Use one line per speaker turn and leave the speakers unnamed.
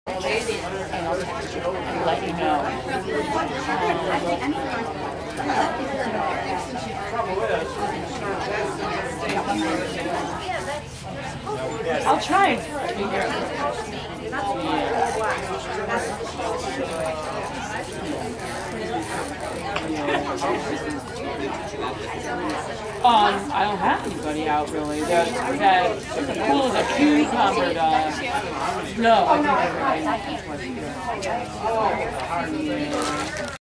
and I'll text you and let you know. I'll try and figure I don't have anybody out really. The pool is a cucumber dog. No, I think everybody.